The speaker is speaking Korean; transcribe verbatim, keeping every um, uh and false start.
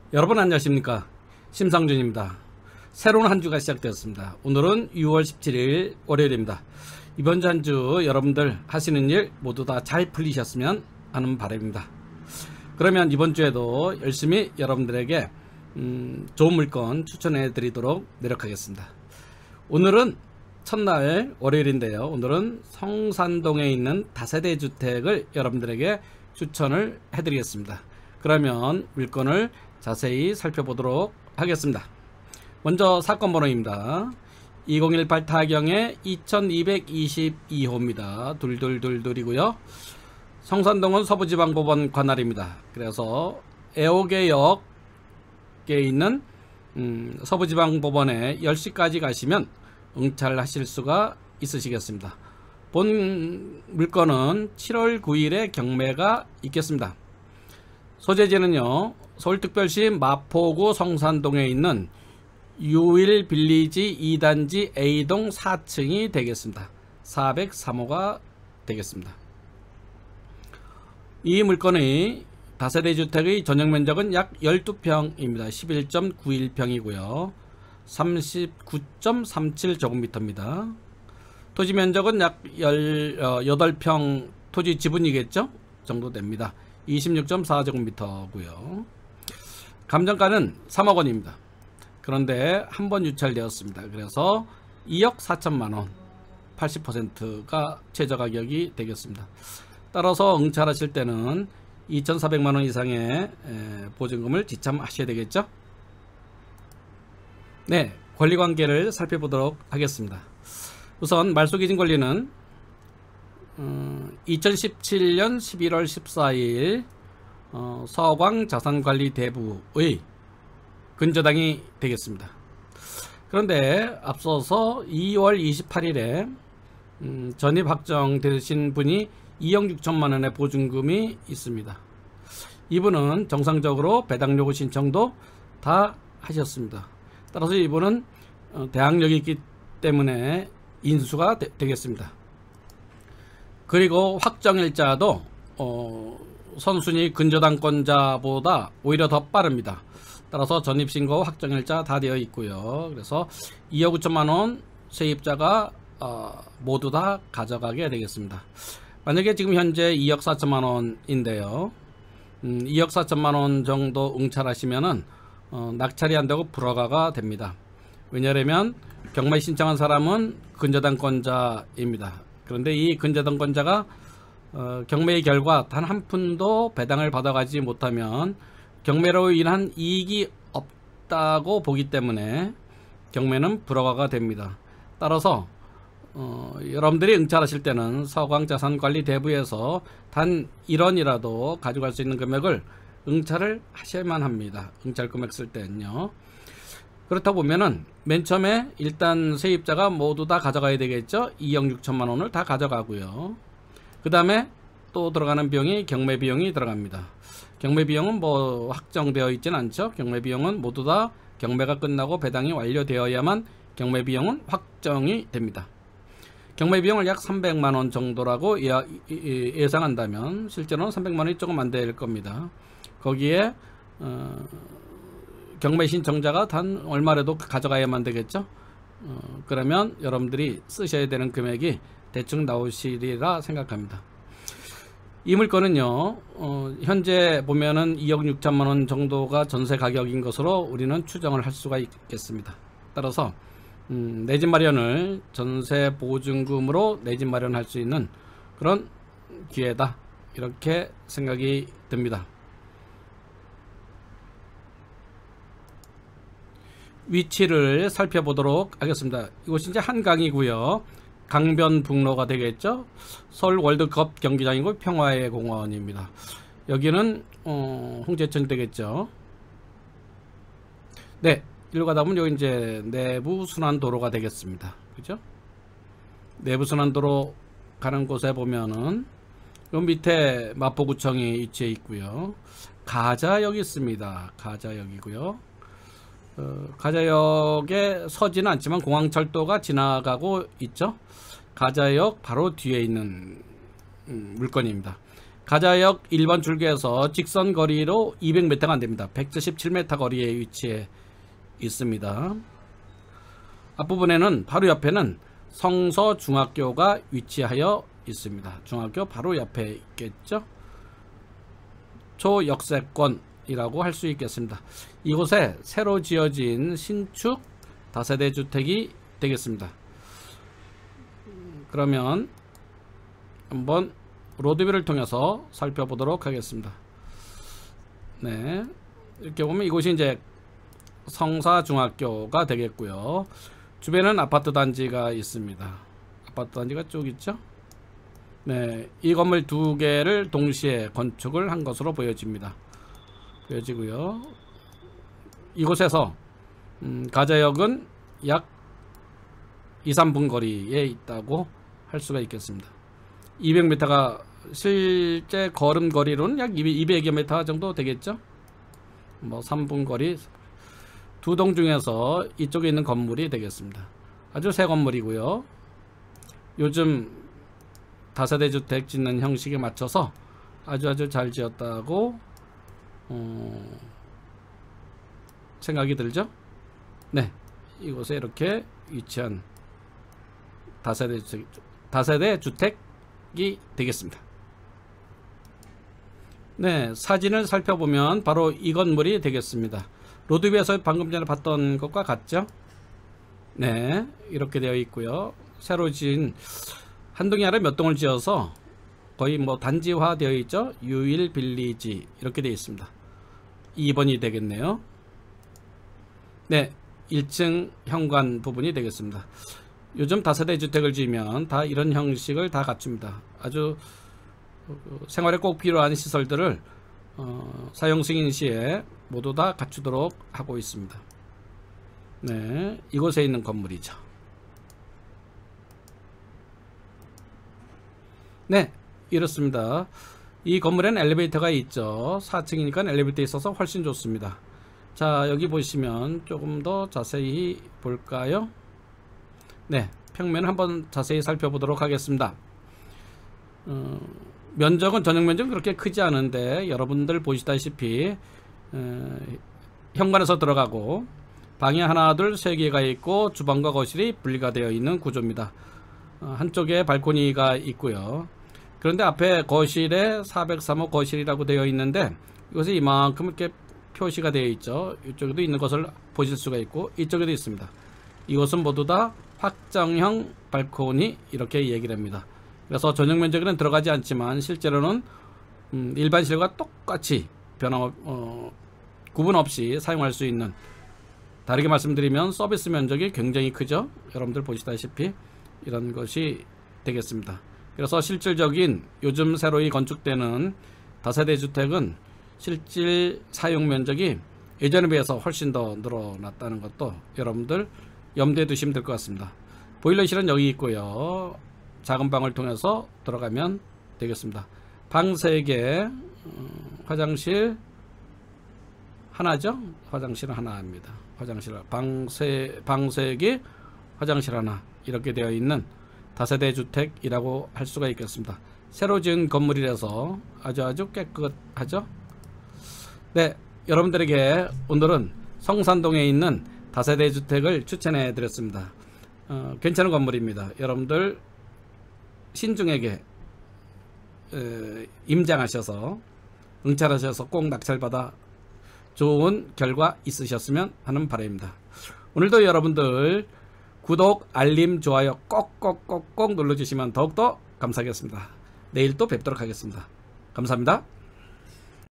여러분 안녕하십니까, 심상준입니다. 새로운 한 주가 시작되었습니다. 오늘은 유월 십칠일 월요일입니다. 이번 주 한 주 여러분들 하시는 일 모두 다 잘 풀리셨으면 하는 바람입니다. 그러면 이번 주에도 열심히 여러분들에게 음, 좋은 물건 추천해 드리도록 노력하겠습니다. 오늘은 첫날 월요일인데요. 오늘은 성산동에 있는 다세대 주택을 여러분들에게 추천을 해 드리겠습니다. 그러면 물건을 자세히 살펴보도록 하겠습니다. 먼저 사건 번호입니다. 이공일팔 타경의 이천이백이십이 호입니다. 둘둘둘둘이고요. 성산동은 서부지방법원 관할입니다. 그래서 애호개역에 있는 음, 서부지방법원에 열 시까지 가시면 응찰하실 수가 있으시겠습니다. 본 물건은 칠월 구일에 경매가 있겠습니다. 소재지는요, 서울특별시 마포구 성산동에 있는 유일 빌리지 이 단지 A동 사 층이 되겠습니다. 사백삼 호가 되겠습니다. 이 물건의 다세대 주택의 전용 면적은 약 십이 평입니다. 십일 점 구일 평이고요. 삼십구 점 삼칠 제곱미터입니다. 토지 면적은 약 십팔 평 토지 지분이겠죠? 정도 됩니다. 이십육 점 사 제곱미터고요. 감정가는 삼억 원입니다. 그런데 한 번 유찰되었습니다. 그래서 이억 사천만 원, 팔십 퍼센트가 최저가격이 되겠습니다. 따라서 응찰하실 때는 이천사백만 원 이상의 보증금을 지참하셔야 되겠죠? 네, 권리관계를 살펴보도록 하겠습니다. 우선 말소기준 권리는 음, 이천십칠년 십일월 십사일 어, 서광자산관리대부의 근저당이 되겠습니다. 그런데 앞서서 이월 이십팔일에 음, 전입 확정되신 분이 이억 육천만 원의 보증금이 있습니다. 이분은 정상적으로 배당 요구 신청도 다 하셨습니다. 따라서 이분은 어, 대항력이 있기 때문에 인수가 되, 되겠습니다. 그리고 확정일자도 어, 선순위 근저당권자보다 오히려 더 빠릅니다. 따라서 전입신고 확정일자 다 되어 있고요. 그래서 이억 구천만 원 세입자가 어, 모두 다 가져가게 되겠습니다. 만약에 지금 현재 이억 사천만 원인데요. 음, 이억 사천만 원 정도 응찰하시면은 어, 낙찰이 안 되고 불허가가 됩니다. 왜냐하면 경매 신청한 사람은 근저당권자입니다. 그런데 이 근저당권자가 어, 경매의 결과 단 한 푼도 배당을 받아가지 못하면 경매로 인한 이익이 없다고 보기 때문에 경매는 불허가가 됩니다. 따라서 어, 여러분들이 응찰하실 때는 서광자산관리대부에서 단 일 원이라도 가져갈 수 있는 금액을 응찰을 하셔야만 합니다. 응찰 금액 쓸 때는요. 그렇다 보면은 맨 처음에 일단 세입자가 모두 다 가져가야 되겠죠. 이억 육천만 원을 다 가져가고요. 그 다음에 또 들어가는 비용이 경매 비용이 들어갑니다. 경매 비용은 뭐 확정되어 있지는 않죠. 경매 비용은 모두 다 경매가 끝나고 배당이 완료되어야만 경매 비용은 확정이 됩니다. 경매 비용을 약 삼백만 원 정도라고 예, 예상한다면 실제로는 삼백만 원이 조금 안 될 겁니다. 거기에 어, 경매 신청자가 단 얼마라도 가져가야만 되겠죠. 어, 그러면 여러분들이 쓰셔야 되는 금액이 대충 나오시리라 생각합니다. 이 물건은요, 어, 현재 보면은 이억 육천만 원 정도가 전세 가격인 것으로 우리는 추정을 할 수가 있겠습니다. 따라서 음, 내 집 마련을 전세 보증금으로 내 집 마련할 수 있는 그런 기회다, 이렇게 생각이 듭니다. 위치를 살펴보도록 하겠습니다. 이곳이 이제 한강이고요. 강변북로가 되겠죠. 서울 월드컵 경기장이고 평화의 공원입니다. 여기는 어, 홍제천 되겠죠. 네, 이리로 가다 보면 여기 이제 내부 순환도로가 되겠습니다. 그죠? 내부 순환도로 가는 곳에 보면은 요 밑에 마포구청이 위치해 있고요. 가자역이 있습니다. 가자역이고요. 어, 가자역에 서지는 않지만 공항철도가 지나가고 있죠. 가자역 바로 뒤에 있는 음, 물건입니다. 가자역 일 번 출구에서 직선 거리로 이백 미터가 안됩니다. 백칠십칠 미터 거리에 위치해 있습니다. 앞부분에는 바로 옆에는 성서중학교가 위치하여 있습니다. 중학교 바로 옆에 있겠죠. 초역세권이라고 할 수 있겠습니다. 이곳에 새로 지어진 신축 다세대 주택이 되겠습니다. 그러면 한번 로드뷰를 통해서 살펴보도록 하겠습니다. 네, 이렇게 보면 이곳이 이제 성사중학교가 되겠고요. 주변은 아파트 단지가 있습니다. 아파트 단지가 쭉 있죠. 네, 이 건물 두 개를 동시에 건축을 한 것으로 보여집니다. 보여지고요. 이곳에서 음, 가자역은 약 이, 삼 분 거리에 있다고 할 수가 있겠습니다. 이백 미터가 실제 걸음 거리로는 약 이백여 미터 정도 되겠죠. 뭐 삼 분 거리, 두 동 중에서 이쪽에 있는 건물이 되겠습니다. 아주 새 건물이고요. 요즘 다세대 주택 짓는 형식에 맞춰서 아주 아주 잘 지었다고 어, 생각이 들죠. 네, 이곳에 이렇게 위치한 다세대 주택, 다세대 주택이 되겠습니다. 네, 사진을 살펴보면 바로 이 건물이 되겠습니다. 로드뷰에서 방금 전에 봤던 것과 같죠? 네, 이렇게 되어 있고요. 새로 지은 한 동이 아니라 몇 동을 지어서 거의 뭐 단지화 되어 있죠. 유일 빌리지 이렇게 되어 있습니다. 이 번이 되겠네요. 네, 일 층 현관 부분이 되겠습니다. 요즘 다세대 주택을 지으면 다 이런 형식을 다 갖춥니다. 아주 생활에 꼭 필요한 시설들을 어, 사용 승인 시에 모두 다 갖추도록 하고 있습니다. 네, 이곳에 있는 건물이죠. 네, 이렇습니다. 이 건물에는 엘리베이터가 있죠. 사 층이니까 엘리베이터 있어서 훨씬 좋습니다. 자, 여기 보시면 조금 더 자세히 볼까요? 네, 평면을 한번 자세히 살펴보도록 하겠습니다. 어, 면적은 전용 면적은 그렇게 크지 않은데 여러분들 보시다시피 어, 현관에서 들어가고 방이 하나 둘 세 개가 있고 주방과 거실이 분리가 되어 있는 구조입니다. 어, 한쪽에 발코니가 있고요. 그런데 앞에 거실에 사백삼 호 거실이라고 되어 있는데 이것이 이만큼 이렇게 표시가 되어 있죠. 이쪽에도 있는 것을 보실 수가 있고 이쪽에도 있습니다. 이것은 모두 다 확장형 발코니 이렇게 얘기를 합니다. 그래서 전용 면적에는 들어가지 않지만 실제로는 음, 일반실과 똑같이 변화 어, 구분 없이 사용할 수 있는, 다르게 말씀드리면 서비스 면적이 굉장히 크죠. 여러분들 보시다시피 이런 것이 되겠습니다. 그래서 실질적인 요즘 새로이 건축되는 다세대 주택은 실질 사용 면적이 예전에 비해서 훨씬 더 늘어났다는 것도 여러분들 염두에 두시면 될 것 같습니다. 보일러실은 여기 있고요. 작은 방을 통해서 들어가면 되겠습니다. 방 세 개, 화장실 하나죠. 화장실 하나입니다. 화장실 방 세 방 세 개, 화장실 하나 이렇게 되어 있는 다세대 주택이라고 할 수가 있겠습니다. 새로 지은 건물이라서 아주 아주 깨끗하죠. 네, 여러분들에게 오늘은 성산동에 있는 다세대 주택을 추천해 드렸습니다. 어, 괜찮은 건물입니다. 여러분들 신중하게 에, 임장하셔서 응찰하셔서 꼭 낙찰받아 좋은 결과 있으셨으면 하는 바람입니다. 오늘도 여러분들 구독, 알림, 좋아요 꼭꼭꼭꼭 눌러주시면 더욱더 감사하겠습니다. 내일 또 뵙도록 하겠습니다. 감사합니다.